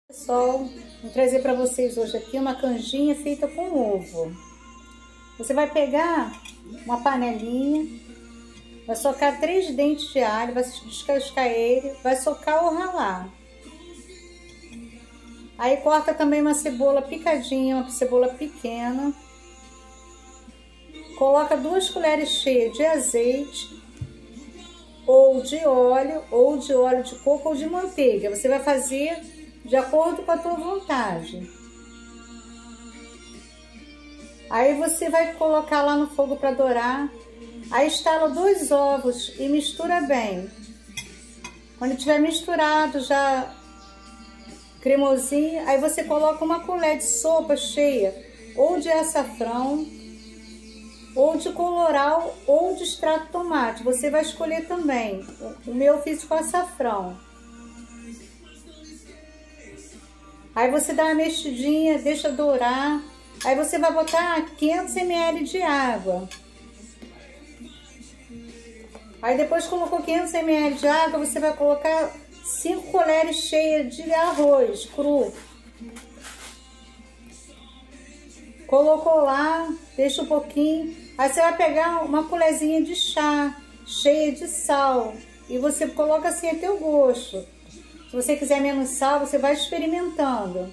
Pessoal, vou trazer para vocês hoje aqui uma canjinha feita com ovo. Você vai pegar uma panelinha, vai socar 3 dentes de alho, vai descascar ele, vai socar ou ralar. Aí corta também uma cebola picadinha, uma cebola pequena. Coloca 2 colheres cheias de azeite, ou de óleo de coco ou de manteiga. Você vai fazer de acordo com a tua vontade. Aí você vai colocar lá no fogo para dourar. Aí estala 2 ovos e mistura bem. Quando tiver misturado já cremosinho, aí você coloca uma colher de sopa cheia ou de açafrão, ou de colorau, ou de extrato de tomate. Você vai escolher também. O meu eu fiz com açafrão. Aí você dá uma mexidinha, deixa dourar. Aí você vai botar 500 ml de água. Aí depois que colocou 500 ml de água, você vai colocar 5 colheres cheias de arroz cru. Colocou lá, deixa um pouquinho. Aí você vai pegar uma colherzinha de chá cheia de sal. E você coloca assim a teu gosto. Se você quiser menos sal, você vai experimentando.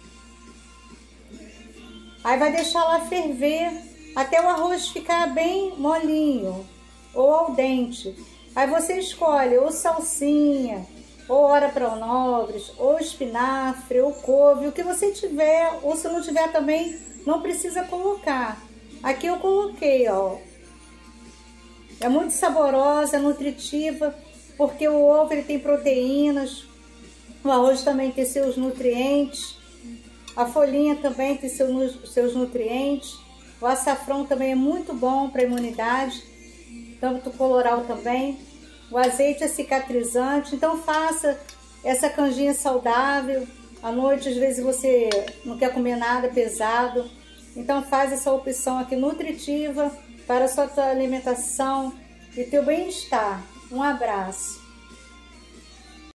Aí vai deixar lá ferver até o arroz ficar bem molinho ou al dente. Aí você escolhe ou salsinha, ou ora pronobres, ou espinafre, ou couve, o que você tiver, ou se não tiver também, não precisa colocar. Aqui eu coloquei, ó. É muito saborosa, nutritiva, porque o ovo ele tem proteínas. O arroz também tem seus nutrientes, a folhinha também tem seus nutrientes, o açafrão também é muito bom para a imunidade, tanto o colorau também, o azeite é cicatrizante, então faça essa canjinha saudável, à noite às vezes você não quer comer nada pesado, então faz essa opção aqui nutritiva para a sua alimentação e teu bem-estar. Um abraço.